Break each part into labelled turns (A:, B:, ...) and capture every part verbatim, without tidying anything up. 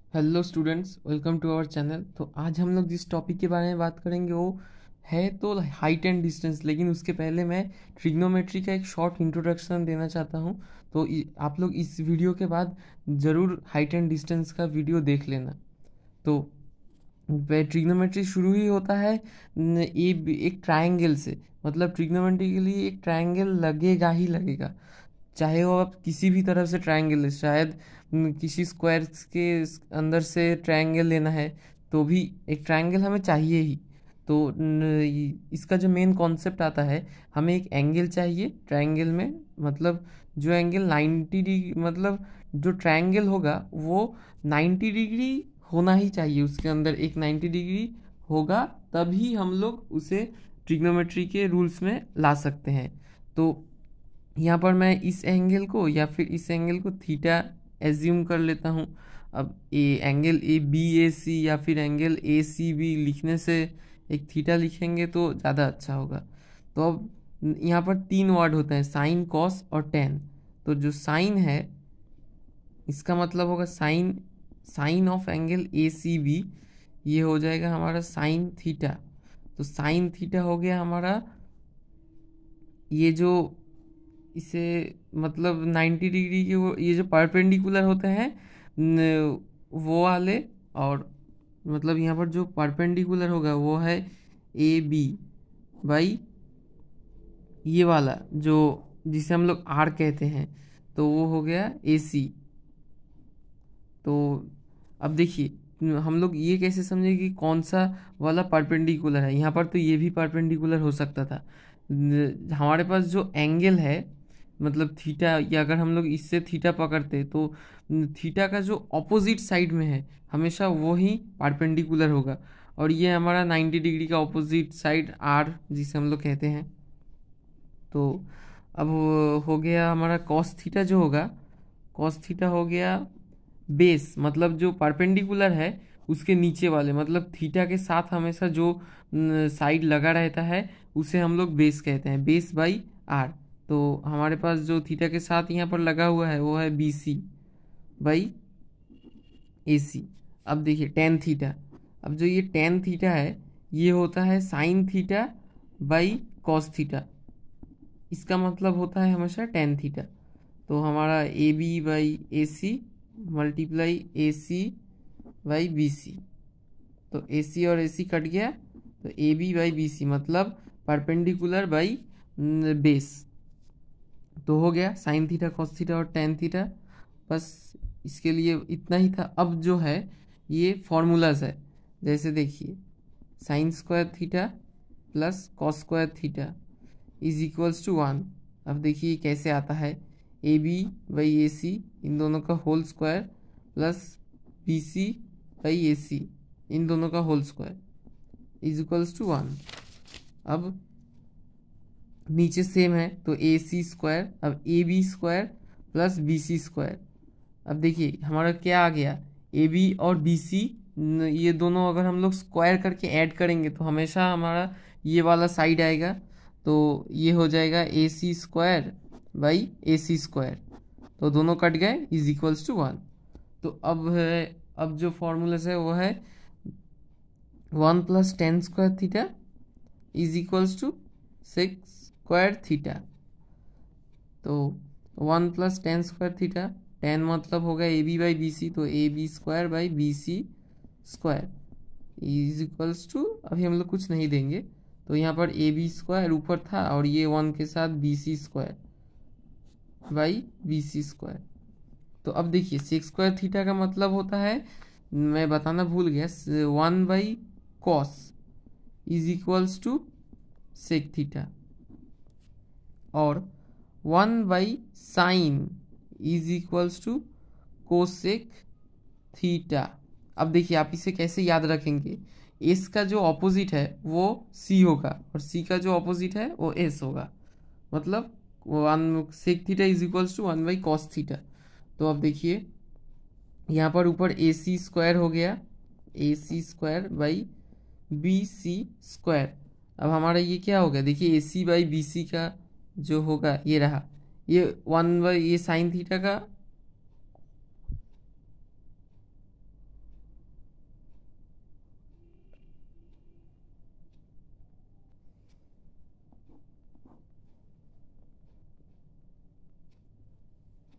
A: Hello students, welcome to our channel. तो आज हम लोग जिस टॉपिक के बारे में बात करेंगे वो है तो हाइट एंड डिस्टेंस। लेकिन उसके पहले मैं ट्रिग्नोमेट्री का एक शॉर्ट इंट्रोडक्शन देना चाहता हूँ। तो इ- आप लोग इस वीडियो के बाद ज़रूर हाइट एंड डिस्टेंस का वीडियो देख लेना। तो ट्रिग्नोमेट्री शुरू ही होता है न, ए एक ट्रायंगल से। मतलब ट्रिग्नोमेट्री के लिए एक ट्रायंगल लगेगा ही लगेगा, चाहे वो आप किसी भी तरफ से ट्रायंगल ले। शायद न, किसी स्क्वायर के अंदर से ट्रायंगल लेना है तो भी एक ट्रायंगल हमें चाहिए ही। तो न, ये- इसका जो मेन कॉन्सेप्ट आता है, हमें एक एंगल चाहिए ट्रायंगल में। मतलब जो एंगल नाइन्टी डिग्री, मतलब जो ट्रायंगल होगा वो नाइन्टी डिग्री होना ही चाहिए। उसके अंदर एक नाइन्टी डिग्री होगा, तभी हम लोग उसे ट्रिग्नोमेट्री के रूल्स में ला सकते हैं। तो यहाँ पर मैं इस एंगल को या फिर इस एंगल को थीटा एज्यूम कर लेता हूँ। अब ए एंगल ए बी ए सी या फिर एंगल ए सी बी लिखने से एक थीटा लिखेंगे तो ज़्यादा अच्छा होगा। तो अब यहाँ पर तीन वर्ड होते हैं, साइन, कॉस और टेन। तो जो साइन है इसका मतलब होगा sine sine of angle A C B, ये हो जाएगा हमारा साइन थीटा। तो साइन थीटा हो गया हमारा ये जो इसे मतलब नाइन्टी डिग्री के वो ये जो परपेंडिकुलर होते हैं न, वो वाले। और मतलब यहाँ पर जो परपेंडिकुलर होगा वो है ए बी बाई ये वाला जो जिसे हम लोग आर कहते हैं, तो वो हो गया ए सी। तो अब देखिए हम लोग ये कैसे समझे कि कौन सा वाला परपेंडिकुलर है। यहाँ पर तो ये भी परपेंडिकुलर हो सकता था। न- हमारे पास जो एंगल है मतलब थीटा, या अगर हम लोग इससे थीटा पकड़ते तो न, थीटा का जो ऑपोजिट साइड में है हमेशा वो ही परपेंडिकुलर होगा। और ये हमारा नाइन्टी डिग्री का ऑपोजिट साइड आर जिसे हम लोग कहते हैं। तो अब वो हो गया हमारा कॉस थीटा जो होगा, कॉस थीटा हो गया बेस, मतलब जो परपेंडिकुलर है उसके नीचे वाले, मतलब थीटा के साथ हमेशा जो साइड लगा रहता है उसे हम लोग बेस कहते हैं, बेस बाई आर। तो हमारे पास जो थीटा के साथ यहाँ पर लगा हुआ है वो है बी सी बाई ए सी। अब देखिए टेन थीटा, अब जो ये टेन थीटा है ये होता है sine theta by cos theta. इसका मतलब होता है हमेशा टेन थीटा। तो हमारा A B by A C multiply A C by B C. तो ए सी और ए सी कट गया, तो A B by B C मतलब परपेंडिकुलर बाई बेस। तो हो गया साइन थीटा, कॉस थीटा और टेन थीटा। बस इसके लिए इतना ही था। अब जो है ये फॉर्मूलाज है। जैसे देखिए sine square theta plus cos square theta is equals to one. अब देखिए कैसे आता है, ए बी बाई ए सी इन दोनों का whole square plus B C by A C इन दोनों का whole square is equals to one. अब नीचे सेम है तो ए सी स्क्वायर, अब A B square plus B C square. अब देखिए हमारा क्या आ गया, ए बी और बी सी ये दोनों अगर हम लोग स्क्वायर करके ऐड करेंगे तो हमेशा हमारा ये वाला साइड आएगा। तो ये हो जाएगा A C square by A C square. तो दोनों कट गए इज इक्वल्स टू वन। तो अब है, अब जो फॉर्मूला है वो है one plus tan square theta is equals to six square theta. तो one plus tan square theta, tan मतलब होगा A B by B C, तो A B square by B C square is equals to, अभी हम लोग कुछ नहीं देंगे। तो यहाँ पर ए बी स्क्वायर ऊपर था और ये वन के साथ B C square by B C square. तो अब देखिए सिक्स स्क्वायर थीटा का मतलब होता है, मैं बताना भूल गया, one by cos is equals to sec theta. और one by sine is equals to cosec theta. अब देखिए आप इसे कैसे याद रखेंगे, एस का जो ऑपोजिट है वो सी होगा और सी का जो ऑपोजिट है वो एस होगा। मतलब one sec theta is equals to one by cos theta. तो अब देखिए यहाँ पर ऊपर ए सी स्क्वायर हो गया, A C square by B C square. अब हमारा ये क्या हो गया, देखिए ए सी बाई बी सी का जो होगा ये रहा, ये वन बाई ये साइन थीटा का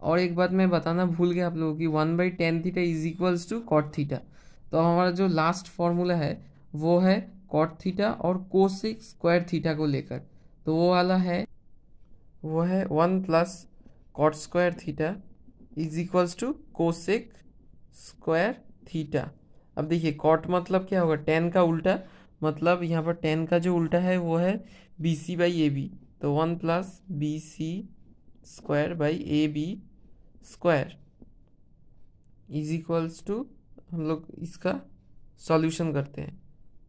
A: और एक बात मैं बताना भूल गया आप लोगों की, one by tan theta is equals to cot theta. तो हमारा जो लास्ट फॉर्मूला है वो है कॉट थीटा और कोसेक स्क्वायर थीटा को लेकर। तो वो वाला है वो है one plus cot square theta is equals to cosec square theta. अब देखिए कॉट मतलब क्या होगा, टेन का उल्टा, मतलब यहाँ पर टेन का जो उल्टा है वो है B C by A B. तो one plus B C square by A B square is equals to, हम लोग इसका सॉल्यूशन करते हैं।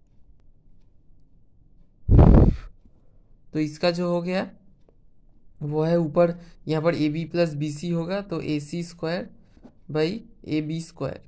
A: तो इसका जो हो गया वो है ऊपर यहाँ पर A B plus B C होगा, तो A C square by A B square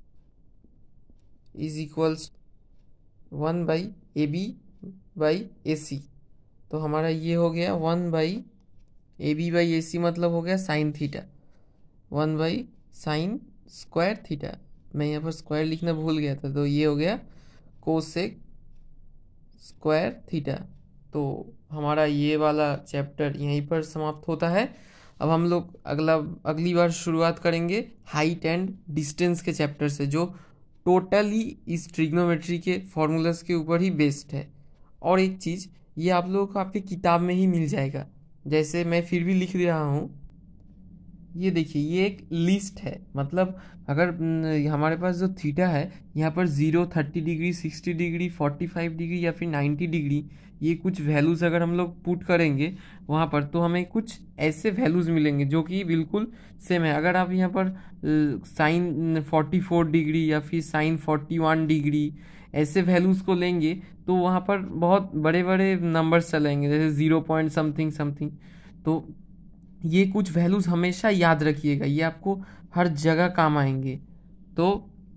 A: is equals one by A B by A C. तो हमारा ये हो गया one by A B by A C, मतलब हो गया sine theta, one by sine square theta. मैं यहाँ पर स्क्वायर लिखना भूल गया था, तो ये हो गया कोसेक स्क्वायर थीटा। तो हमारा ये वाला चैप्टर यहीं पर समाप्त होता है। अब हम लोग अगला अगली बार शुरुआत करेंगे हाइट एंड डिस्टेंस के चैप्टर से, जो टोटली इस ट्रिग्नोमेट्री के फॉर्मूलाज के ऊपर ही बेस्ड है। और एक चीज़, ये आप लोगों को आपकी किताब में ही मिल जाएगा, जैसे मैं फिर भी लिख रहा हूँ। ये देखिए ये एक लिस्ट है, मतलब अगर हमारे पास जो थीटा है यहाँ पर zero, thirty degree, sixty degree, forty five degree या फिर नाइन्टी डिग्री, ये कुछ वैल्यूज़ अगर हम लोग पुट करेंगे वहाँ पर, तो हमें कुछ ऐसे वैल्यूज़ मिलेंगे जो कि बिल्कुल सेम है। अगर आप यहाँ पर साइन फोर्टी फोर डिग्री या फिर साइन फोर्टी वन डिग्री ऐसे वैल्यूज़ को लेंगे तो वहाँ पर बहुत बड़े बड़े नंबर्स चलेंगे, जैसे ज़ीरो पॉइंट समथिंग समथिंग। तो ये कुछ वैल्यूज़ हमेशा याद रखिएगा, ये आपको हर जगह काम आएंगे। तो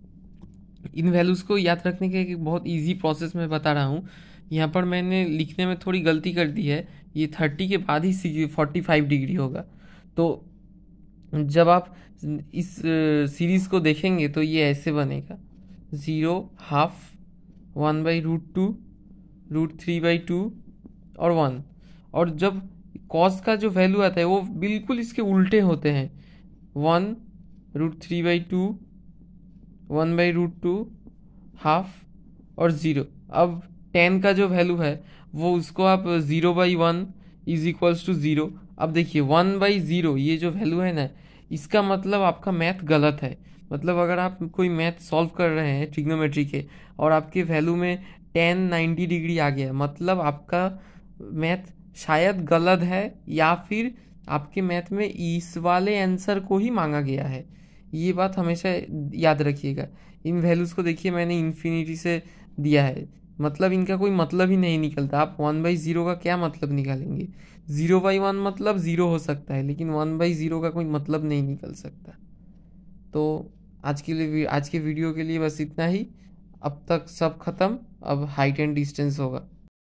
A: इन वैल्यूज़ को याद रखने के एक बहुत इजी प्रोसेस मैं बता रहा हूँ। यहाँ पर मैंने लिखने में थोड़ी गलती कर दी है, ये थर्टी के बाद ही फोर्टी फाइव डिग्री होगा। तो जब आप इस सीरीज़ को देखेंगे तो ये ऐसे बनेगा, zero, half, one by root two, root three by two और वन। और जब कॉस का जो वैल्यू आता है वो बिल्कुल इसके उल्टे होते हैं, one, root three by two, one by root two, half और ज़ीरो। अब टेन का जो वैल्यू है वो उसको आप zero by one is equals to zero. अब देखिए वन बाई ज़ीरो ये जो वैल्यू है ना, इसका मतलब आपका मैथ गलत है। मतलब अगर आप कोई मैथ सॉल्व कर रहे हैं ट्रिग्नोमेट्री के और आपके वैल्यू में टेन नाइन्टी डिग्री आ गया, मतलब आपका मैथ शायद गलत है, या फिर आपके मैथ में इस वाले आंसर को ही मांगा गया है। ये बात हमेशा याद रखिएगा। इन वैल्यूज़ को देखिए मैंने इन्फिनिटी से दिया है, मतलब इनका कोई मतलब ही नहीं निकलता। आप वन बाई ज़ीरो का क्या मतलब निकालेंगे? ज़ीरो बाई वन मतलब ज़ीरो हो सकता है, लेकिन वन बाई ज़ीरो का कोई मतलब नहीं निकल सकता। तो आज के लिए आज के वीडियो के लिए बस इतना ही। अब तक सब खत्म, अब हाइट एंड डिस्टेंस होगा।